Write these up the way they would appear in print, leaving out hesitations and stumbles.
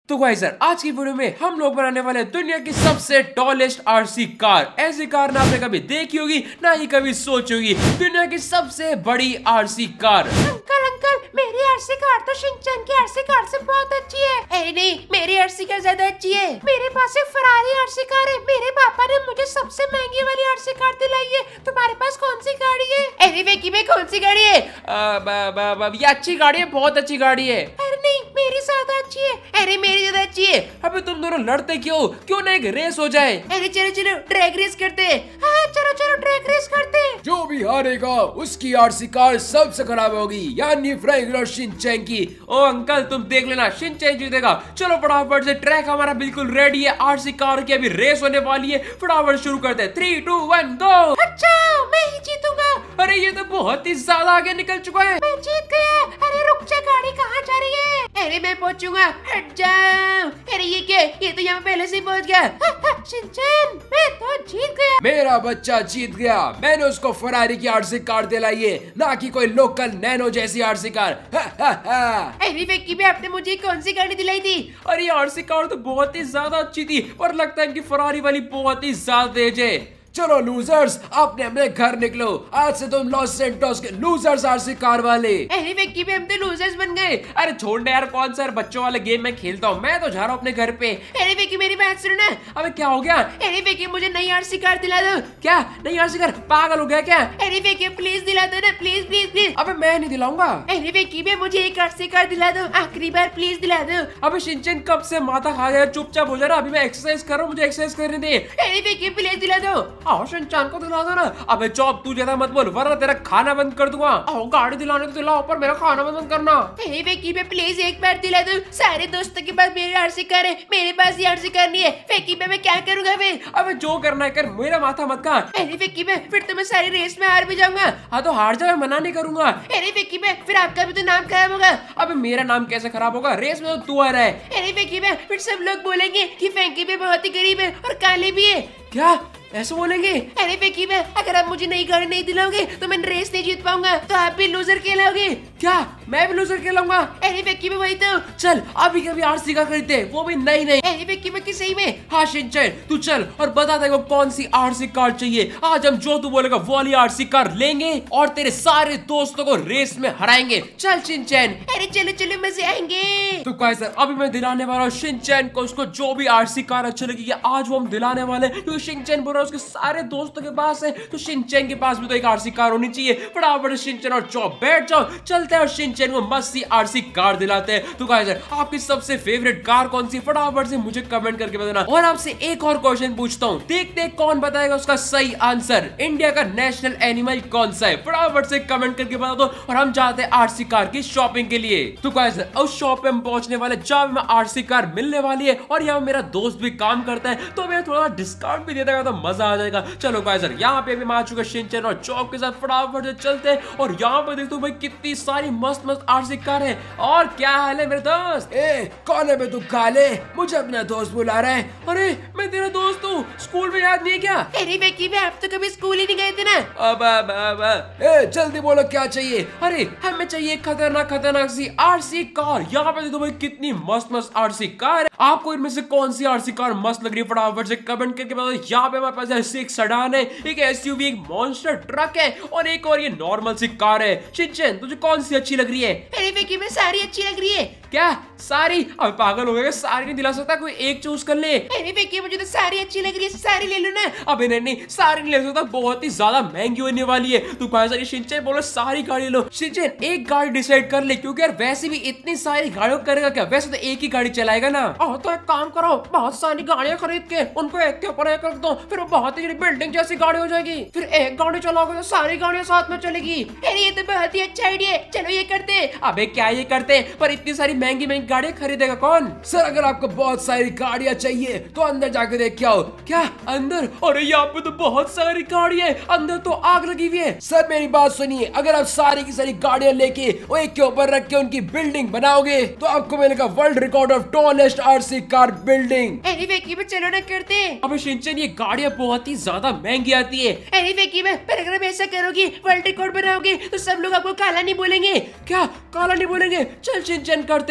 तो गाइस यार आज की वीडियो में हम लोग बनाने वाले हैं दुनिया की सबसे टॉलेस्ट आरसी कार। ऐसी कार ना आपने कभी देखी होगी ना ही कभी सोची होगी। दुनिया की सबसे बड़ी आरसी कार। अंकल मेरी आरसी कार तो शिनचैन की आरसी कार से बहुत अच्छी है। अरे नहीं, मेरी आरसी कार ज्यादा अच्छी है। मेरे पास एक फरारी आरसी कार है। मेरे पापा ने मुझे सबसे महंगी वाली आरसी कार दिलाई है। तुम्हारे पास कौन सी गाड़ी है? अरे वेकी में कौन सी गाड़ी है? ये अच्छी गाड़ी है, बहुत अच्छी गाड़ी है। अरे नहीं, मेरी ज्यादा अच्छी है। अरे मेरी ज्यादा अच्छी है। अबे तुम दोनों लड़ते क्यों ना एक रेस हो जाए। अरे चलो चलो ड्रैग रेस करते हैं। हाँ चलो चलो ड्रैग रेस करते हैं। जो भी हारेगा उसकी आरसी कार सबसे खराब होगी, यानी फ्रैंक शिनचैन की। ओ अंकल तुम देख लेना, शिनचैन जीतेगा। चलो फटाफट से, ट्रैक हमारा बिल्कुल रेडी है। आरसी कार की अभी रेस होने वाली है। फटाफट शुरू करते हैं। 3, 2, 1 गो। अच्छा मैं ही जीतूंगा। अरे ये तो बहुत ही ज्यादा आगे निकल चुका है। मैं जीत गया। अरे रुक जा, गाड़ी कहाँ जा रही है? अरे मैं पहुंचूंगा, हट जाओ। अरे ये क्या? ये तो यहाँ पहले से ही पहुंच गया। शिनचैन मैं तो जीत गया। मेरा बच्चा जीत गया। मैंने उसको फरारी की आरसी कार दिलाई है, ना कि कोई लोकल नैनो जैसी आरसी कार। अरे वेकी भी आपने मुझे कौन सी गाड़ी दिलाई थी? अरे आरसी कार तो बहुत ही ज्यादा अच्छी थी, पर लगता है कि फरारी वाली बहुत ही ज्यादा तेज है। चलो लूजर्स, अपने अपने घर निकलो। आज से तुम लॉस सेंटोस के लूजर्स आरसी कार वाले। अरे वेकी भी हम तो लूजर्स बन गए। अरे छोड़ने यार, कौन सा बच्चों वाले गेम में खेलता हूँ। मैं तो जा रहा हूँ अपने घर पे। अरे वेकी मेरी बात सुनो ना। अबे क्या हो गया? अरे वेकी मुझे नई आरसी कार दिला दो। क्या नई आरसी कार? पागल हो गया क्या? अरे वेकी प्लीज दिला दो ना, प्लीज प्लीज प्लीज। अबे मैं नहीं दिलाऊंगा। अरे वेकी भी मुझे एक आरसी कार दिला दो, आखिरी बार प्लीज दिला दो। अबे शिनचैन कब से माथा खा गया? चुपचाप हो जा रहा। अभी मैं एक्सरसाइज कर रहा हूँ, मुझे एक्सरसाइज करने दे। अरे वेकी प्लीज दिला दो। आओ शिनचैन को दिला दो ना। अबे चौप, तू ज्यादा मत बोल वरना तेरा खाना बंद कर दूंगा। आओ गाड़ी दिलाने तो दिलाओ, पर मेरा खाना बंद करना। अरे वेकी भी प्लीज एक बार दिला दो। सारे दोस्तों के पास मेरी आरसी कार है, मेरे पास ये आरसी कार नहीं है। वेकी भी मैं क्या करूंगा फिर? अबे जो करना है कर, मेरा माथा मत खा। अरे वेकी भी फिर तो मैं सारी रेस में हार भी जाऊंगा। हाँ तो हार जा, मना नहीं करूंगा। अरे वेकी भी फिर आपका भी तो नाम खराब होगा। अबे मेरा नाम कैसे खराब होगा? रेस में तो तू आ रहा है। अरे वेकी भी फिर सब लोग बोलेंगे कि फैंकी भी बहुत ही गरीब है और काले भी है। क्या ऐसे बोलेंगे? अरे वेकी भी अगर आप मुझे नई गाड़ी नहीं दिलाओगे तो मैं रेस नहीं जीत पाऊंगा, तो आप भी लूजर कहलाओगे। क्या मैं भी लूजर कहलाऊंगा? अरे वेकी भी वही तो। चल अभी कभी आरसी कार खरीदते, वो भी नई नई। अरे वेकी भी सही में। हाँ शिनचैन तू चल और बता दे कौन सी आरसी कार चाहिए। आज हम जो तू बोलेगा वो वाली आरसी कार लेंगे और तेरे सारे दोस्तों को रेस में हराएंगे। चल शिनचैन। अरे चलो चलो मजे आएंगे। तो कैसे अभी मैं दिलाने वाला हूँ शिनचैन को, उसको जो भी आरसी कार अच्छी लगेगी आज वो हम दिलाने वाले हैं। क्योंकि शिनचैन बोल रहा है उसके सारे दोस्तों के पास है, तो शिनचैन के पास भी तो एक आरसी कार होनी चाहिए। फटाफट शिनचैन और चौप बैठ जाओ, चलते हैं और शिनचैन को मस्त सी आरसी कार दिलाते हैं। तो गाइस आपकी सबसे फेवरेट कार कौन सी? फटाफट से मुझे कमेंट करके बताना। और आपसे एक और क्वेश्चन पूछता हूँ, देखते हैं कौन बताएगा उसका सही आंसर। इंडिया का नेशनल एनिमल कौन सा है? फटाफट से कमेंट करके बता दो और हम जाते हैं आरसी कार की शॉपिंग के लिए। तो गाइस उस शॉप पे हम पहुंचने वाले जहां में आरसी कार मिलने वाली है, और यहाँ मेरा दोस्त भी काम करता है, तो मैं थोड़ा डिस्काउंट भी दे देगा तो मजा आ जाएगा। चलो गाइस यहाँ पे भी मैं आ चुका शिनचैन और चौप के साथ। फटाफट से चलते हैं और यहाँ पे देखते हो भाई कितनी सारी मस्त मस्त आरसी कार है। और क्या हाल है मेरे दोस्त? कौन है बे तू काले? मुझे अपना दोस्त बुला रहा है। अरे मैं तेरा दोस्त हूँ, स्कूल में याद नहीं है क्या? अरे वेकी भी आप तो कभी स्कूल ही नहीं गए थे ना। अब जल्दी बोलो क्या चाहिए? अरे हमें चाहिए खतरनाक खतरनाक सी आरसी कार। यहाँ पे देखो भाई कितनी मस्त मस्त आरसी कार है। आपको इनमें से कौन सी आरसी कार मस्त लग रही है? फटाफट से कमेंट करके बताओ। यहाँ पे हमारे पास एक सडान है, एक एसयूवी, एक मॉन्स्टर ट्रक है और एक और ये नॉर्मल सी कार है। शिनचैन तुझे कौन सी अच्छी लग रही है? अरे वेकी में सारी अच्छी लग रही है। क्या सारी? अब पागल हो गए, सारी नहीं दिला सकता, कोई एक चूज कर ले। अरे वेकी मुझे तो सारी अच्छी लग रही है, सारी ले लो ना। अबे नहीं सारी नहीं ले सकता, बहुत ही ज्यादा महंगी होने वाली है। तू कहा शिनचैन बोलो सारी गाड़ी लो। शिनचैन एक गाड़ी डिसाइड कर ले, क्योंकि यार वैसे भी इतनी सारी गाड़ियों करेगा क्या? वैसे तो एक ही गाड़ी चलाएगा ना। तो एक काम करो, बहुत सारी गाड़ियां खरीद के उनको एक के ऊपर एक रख दो, फिर बहुत ही बिल्डिंग जैसी गाड़ी हो जाएगी। फिर एक गाड़ी चलाओगे तो सारी गाड़ियां साथ में चलेगी। अरे ये तो बहुत ही अच्छा आइडिया है, चलो ये करते हैं। अबे क्या ये करते? पर इतनी सारी महंगी महंगी गाड़ियां खरीदेगा कौन? सर अगर आपको बहुत सारी गाड़ियां चाहिए तो अंदर जाके देख के आओ। क्या अंदर? अरे यहाँ पे तो बहुत सारी गाड़ियां है, अंदर तो आग लगी हुई है। सर मेरी बात सुनिए, अगर आप सारी की सारी गाड़ियां लेके वो एक के ऊपर रख के उनकी बिल्डिंग बनाओगे तो आपको मिलेगा world record of tallest RC car building. अरे वेकी में चलो ना करते हैं। अबे शिनचैन ये गाड़ियां बहुत ही ज्यादा महंगी आती है। अरे वेकी में पर अगर आप ऐसा करोगे, वर्ल्ड रिकॉर्ड बनाओगे, तो सब लोग आपको काला नहीं बोलेंगे। क्या काला नहीं बोलेंगे? चल शिनचैन करते हैं। तो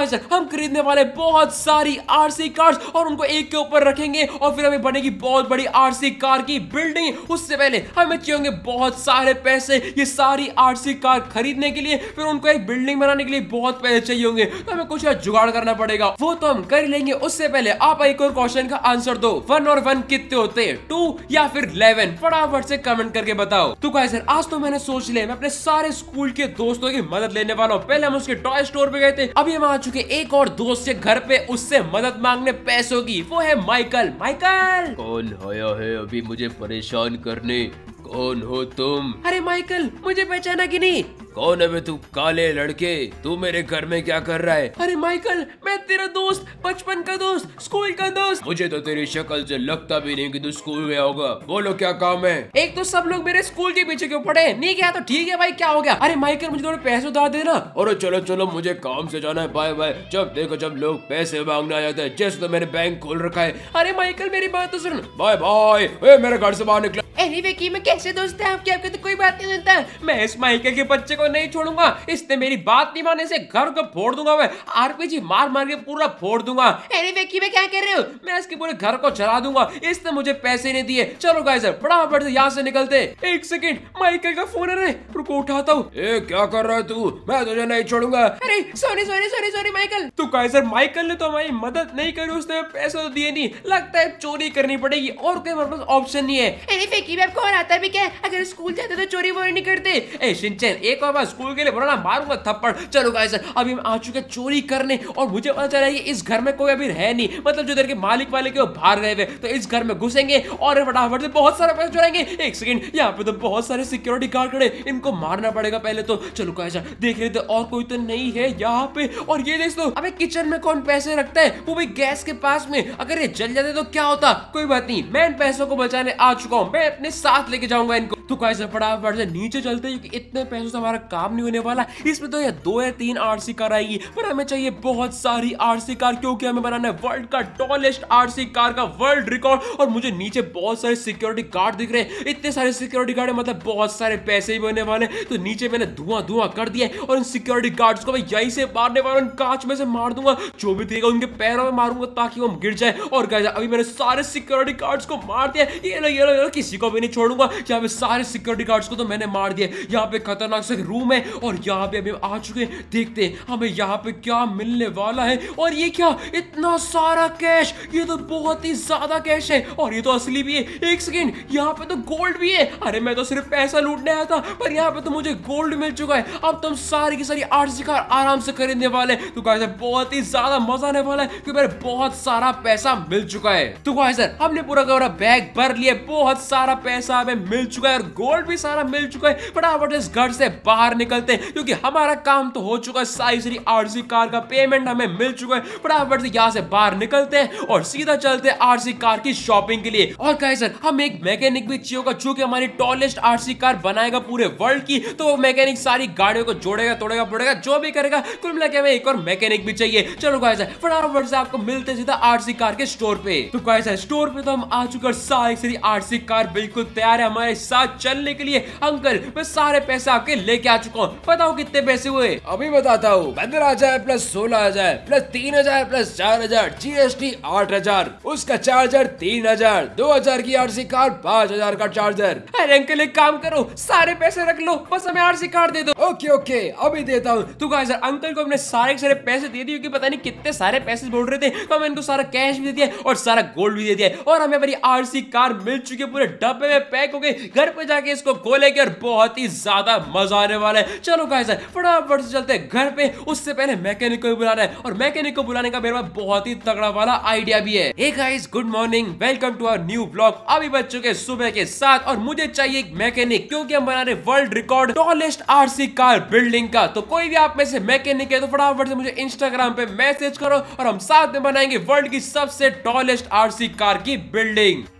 गाइस हम खरीदने वाले बहुत सारी आरसी कार्स और उनको एक के ऊपर रखेंगे और फिर हमें बनेगी बहुत बड़ी आरसी कार की बिल्डिंग। उससे पहले हमें चाहिए बहुत सारे पैसे ये सारी आरसी कार खरीदने के लिए, फिर उनको एक बिल्डिंग बनाने के लिए बहुत पैसे चाहिए होंगे, तो हमें कुछ जुगाड़ करना पड़ेगा, वो तो हम कर लेंगे। उससे पहले आप एक और क्वेश्चन का आंसर दो, 1 और 1 कितने होते हैं, 2 या फिर 11? फटाफट से कमेंट करके बताओ। तो गाइस आज तो मैंने सोच लिया मैं अपने सारे स्कूल के दोस्तों की मदद लेने वाला हूँ। पहले हम उसके टॉय स्टोर पे गए थे, अभी हम आ चुके एक और दोस्त के घर पे उससे मदद मांगने पैसों की, वो है माइकल। माइकल कौन आया है अभी मुझे परेशान करने? कौन हो तुम? अरे माइकल मुझे पहचाना कि नहीं? कौन है बे तू काले लड़के? तू मेरे घर में क्या कर रहा है? अरे माइकल मैं तेरा दोस्त, बचपन का दोस्त, स्कूल का दोस्त। मुझे तो तेरी शक्ल से लगता भी नहीं कि तू स्कूल गया होगा। बोलो क्या काम है? एक तो सब लोग मेरे स्कूल के पीछे क्यों पड़े? नहीं गया तो ठीक है भाई, क्या हो गया? अरे माइकल मुझे थोड़े पैसे उधार देना। अरे चलो चलो मुझे काम से जाना है, बाय बाय। जब देखो जब लोग पैसे मांगने आ जाते हैं, जैसे तो मैंने बैंक खोल रखा है। अरे माइकल मेरी बात तो सुन। Bye bye. मेरे घर से बाहर निकला। एनीवे की मैं कैसे दोस्त है आपके? आपके तो कोई बात नहीं सुनता। मैं इस माइकल के बच्चे को नहीं छोड़ूंगा, इसने मेरी बात नहीं माने से घर को फोड़ दूंगा, मैं आरपीजी मार मार के पूरा फोड़ दूंगा। एनीवे की मैं क्या कर रहे हो? मैं इसके पूरे घर को जला दूंगा, इसने मुझे पैसे नहीं दिए। चलो गाइस फटाफट से यहाँ से निकलते। एक सेकंड माइकल का फोन है, रुको उठाता हूँ। क्या कर रहा है तू? मैं तुझे नहीं छोड़ूंगा। अरे sorry sorry sorry sorry Michael. तो गाइस माइकल ने तो हमारी मदद नहीं करी, उसने पैसे तो दिए नहीं, लगता है चोरी करनी पड़ेगी और कोई हमारे पास ऑप्शन नहीं है। एनीवे की आपको और आता भी क्या? अगर स्कूल जाते तो चोरी वोरी नहीं करते। ए शिनचैन एक और बार स्कूल के लिए बोला ना, मारूंगा थप्पड़। चलो गाइस अभी हम आ चुके चोरी करने और मुझे पता चला है इस घर में कोई अभी है नहीं, मतलब जो इधर के मालिक वाले के वो बाहर गए हुए, तो इस घर में घुसेंगे और फटाफट से बहुत सारा पैसा चुराएंगे। एक सेकंड यहाँ पे तो बहुत सारे सिक्योरिटी गार्ड खड़े, इनको मारना पड़ेगा पहले तो। चलो गाइस देख रहे थे और कोई तो नहीं है यहाँ पे। और ये देख लो, अबे किचन में कौन पैसे रखता है, वो भी गैस के पास में, अगर ये जल जाते तो क्या होता? कोई बात नहीं, मैं इन पैसों को बचाने आ चुका हूँ, मैं अपने साथ लेके जाऊंगा इनको। तो गाइस फटाफट से नीचे चलते हैं क्योंकि इतने पैसों से हमारा काम नहीं होने वाला। इसमें तो ये 2 या 3 आरसी कार आएगी, पर हमें चाहिए बहुत सारी आरसी कार क्योंकि हमें बनाना है वर्ल्ड का टॉलेस्ट आरसी कार का वर्ल्ड रिकॉर्ड। और मुझे नीचे बहुत सारे सिक्योरिटी गार्ड दिख रहे हैं, इतने सारे सिक्योरिटी गार्ड मतलब बहुत सारे पैसे भी होने वाले। तो नीचे मैंने धुआं कर दिया है और इन सिक्योरिटी गार्ड्स को मैं यहीं से मारने वाला हूं, कांच में से मार दूंगा, जो भी देगा उनके पैरों में मारूंगा ताकि वो गिर जाए। और गाइस अभी मैंने सारे सिक्योरिटी गार्ड्स को मार दिया, ये लो किसी को भी नहीं छोड़ूंगा। यहाँ पे सारे सिक्योरिटी गार्ड्स को तो मैंने मार दिया। यहाँ पे खतरनाक से रूम है और यहाँ पे अभी आ चुके हैं, देखते हैं हमें यहाँ पे क्या मिलने वाला है। और ये क्या, इतना सारा कैश, ये तो बहुत ही ज्यादा कैश है और ये तो असली भी है। एक सेकेंड यहाँ पे तो गोल्ड भी है। अरे मैं तो सिर्फ पैसा लूटने आया था, पर यहाँ पे तो मुझे गोल्ड मिल चुका है। अब तुम सारी की सारी आरसी कार आराम से खरीदने वाले। तो गाइस बहुत ही ज्यादा मजा आने वाला है क्योंकि मेरे बहुत सारा पैसा मिल चुका है। तो गाइस हमने पूरा का पूरा बैग भर लिया, बहुत सारा पैसा हमें मिल चुका है और गोल्ड भी सारा मिल चुका है। फटाफट इस घर से बाहर निकलते हैं क्योंकि हमारा काम तो हो चुका है, सारी आरसी कार का पेमेंट हमें मिल चुका है। फटाफट से यहाँ से बाहर निकलते हैं और सीधा चलते हैं आरसी कार की शॉपिंग के लिए। और गाइस हम एक मैकेनिक भी चाहिए होगा जो कि हमारी टॉलेस्ट आरसी कार बनाएगा पूरे वर्ल्ड की। तो वो मैकेनिक सारी गाड़ियों को जोड़ेगा, तोड़ेगा, फोड़ेगा, जो भी करेगा। कुल मिला के हमें एक और मैकेनिक भी चाहिए। चलो गाइस फटाफट से आपको मिलते सीधा आरसी कार के स्टोर पे। तो गाइस स्टोर पे तो हम आ चुके हैं, सारी आरसी कार बिल्कुल तैयार है हमारे साथ चलने के लिए। अंकल मैं सारे पैसे आपके लेके आ चुका हूँ, बताओ कितने पैसे हुए? अभी बताता हूँ। 15,000 प्लस 16,000 प्लस 3,000 प्लस 4,000 जीएसटी 8,000, उसका चार्जर 3,000, 2,000 की आरसी कार, 5,000 का चार्जर। अरे अंकल एक काम करो, सारे पैसे रख लो, बस हमें आरसी कार दे दो। ओके ओके अभी देता हूँ। तो गाइस अंकल को हमने सारे पैसे दे दिए क्योंकि पता नहीं कितने सारे पैसे बोल रहे थे, तो हमने इनको सारा कैश भी दे दिया और सारा गोल्ड भी दे दिया और हमें हमारी आरसी कार मिल चुकी है, पूरे डब्बे में पैक हो गई। घर पे जाके इसको खोलेंगे और बहुत ही ज्यादा मजा आने वाला है। चलो गाइस फटाफट से चलते हैं घर पे। उससे पहले मैकेनिक को भी बुलाना है और मैकेनिक को बुलाने का मेरे पास बहुत ही तगड़ा वाला आइडिया भी है। Hey guys good morning, welcome to our new blog. अभी बज चुके सुबह के 7 और मुझे चाहिए एक मैकेनिक क्योंकि हम बना रहे world record tallest RC car building का। तो कोई भी आप में से मैकेनिक है तो फटाफट से मुझे इंस्टाग्राम पे मैसेज करो और हम साथ में बनाएंगे वर्ल्ड की सबसे टॉलेस्ट आरसी कार की बिल्डिंग।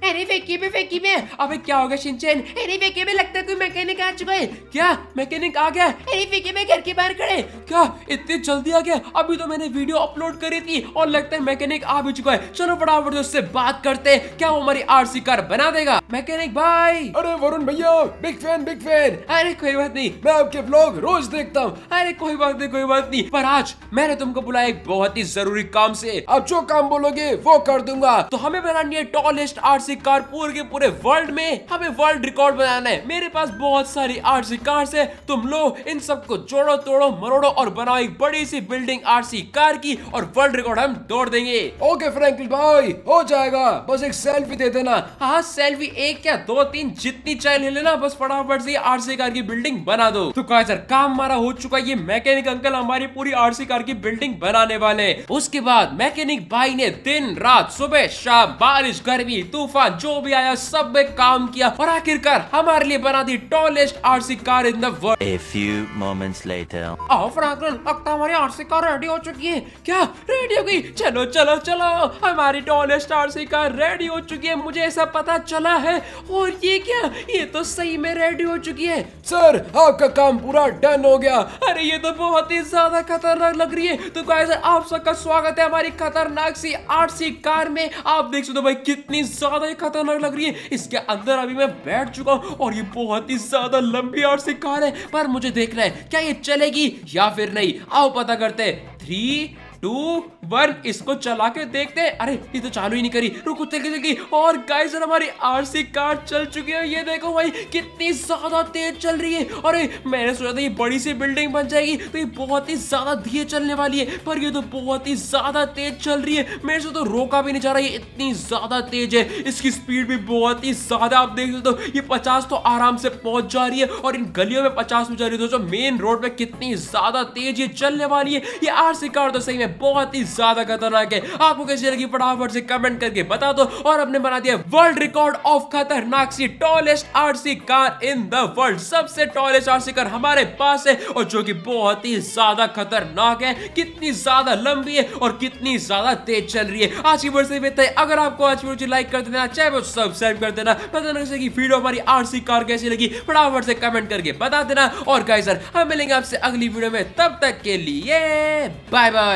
अरे फेंकी में। अबे क्या हो गया शिनचैन? अरे फेंकी में, लगता है कोई मैकेनिक आ चुका है। क्या मैकेनिक आ गया? अरे फेंकी में घर के बाहर खड़े। क्या इतनी जल्दी आ गया? अभी तो मैंने वीडियो अपलोड करी थी और लगता है मैकेनिक आ भी चुका है। चलो फटाफट उससे बात करते हैं, क्या वो हमारी आरसी कार बना देगा? मैकेनिक भाई। अरे वरुण भैया, बिग फैन। अरे कोई बात नहीं, मैं आपके व्लॉग रोज देखता हूँ। अरे कोई बात नहीं, पर आज मैंने तुमको बुलाया एक बहुत ही जरूरी काम से। आप जो काम बोलोगे वो कर दूंगा। तो हमें बनानी है टॉलेस्ट आरसी कार पूरे के पूरे वर्ल्ड में। हमें वर्ल्ड रिकॉर्ड बनाना है। मेरे पास बहुत सारी आरसी कार्स है, तुम लो इन सबको जोड़ो तोड़ो मरोड़ो और बनाओ एक बड़ी सी बिल्डिंग आरसी कार की, और वर्ल्ड रिकॉर्ड हम तोड़ देंगे। ओके फ्रैंकलिन भाई, हो जाएगा, बस एक सेल्फी दे देना। हाँ सेल्फी, एक क्या दो तीन जितनी चाहे ले लेना, बस फटाफट से आरसी कार की बिल्डिंग बना दो। तो कहा सर काम हमारा हो चुका है। ये मैकेनिक अंकल हमारी पूरी आरसी कार की बिल्डिंग बनाने वाले। उसके बाद मैकेनिक भाई ने दिन रात सुबह शाम बारिश गर्मी तूफान जो भी आया सब में काम किया और आखिरकार हमारे लिए बना दी tallest RC car in the world. A few moments later. आओ फ्रैंकलिन, लगता है हमारी आरसी कार रेडी हो चुकी है। क्या रेडी हो गई? चलो चलो चलो, हमारी टॉलेस्ट आरसी कार रेडी हो चुकी है। मुझे ऐसा पता चला है। और ये क्या, ये तो सही में रेडी हो चुकी है। सर आपका काम पूरा डन हो गया। अरे ये तो बहुत ही ज्यादा खतरनाक लग रही है। तो गाइस आप सबका स्वागत है हमारी खतरनाक सी आरसी कार में। आप देख सकते हो भाई कितनी ज्यादा ये खतरनाक लग रही है। इसके अंदर अभी मैं बैठ चुका हूँ और ये बहुत ही ज्यादा लंबी आरसी कार है, पर मुझे देखना है क्या ये चलेगी या फिर नहीं। आओ पता करते हैं। 3, 2, 1 इसको चला के देखते हैं। अरे ये तो चालू ही नहीं करी, रुको चल और गाइस हमारी आरसी कार चल चुकी है। ये देखो भाई कितनी ज्यादा तेज चल रही है। अरे मैंने सोचा था ये बड़ी सी बिल्डिंग बन जाएगी तो ये बहुत ही ज्यादा धीरे चलने वाली है, पर ये तो बहुत ही ज्यादा तेज चल रही है। मेरे से तो रोका भी नहीं जा रहा, ये इतनी ज्यादा तेज है। इसकी स्पीड भी बहुत ही ज्यादा, आप देख सकते हो ये 50 तो आराम से पहुंच जा रही है और इन गलियों में 50 में जा रही है। दोस्तों मेन रोड पे कितनी ज्यादा तेज ये चलने वाली है। ये आरसी कार तो सही में बहुत ही ज्यादा खतरनाक है। आपको कैसी लगी फटाफट से कमेंट करके बता दो। और हमने बना दिया वर्ल्ड रिकॉर्ड ऑफ खतरनाक सी tallest RC car in the world. सबसे टॉलेस्ट आरसी कार हमारे पास है और जो कि बहुत ही ज्यादा खतरनाक है। कितनी ज्यादा लंबी है और कितनी ज्यादा तेज चल रही है। आज की वीडियो से बेहतर है। अगर आपको आज की वीडियो लाइक कर देना, चैनल को सब्सक्राइब कर देना। पता नहीं कि वीडियो हमारी आरसी कार कैसी लगी फटाफट से कमेंट करके बता देना। और गाइस हम मिलेंगे आपसे अगली वीडियो में, तब तक के लिए बाय बाय।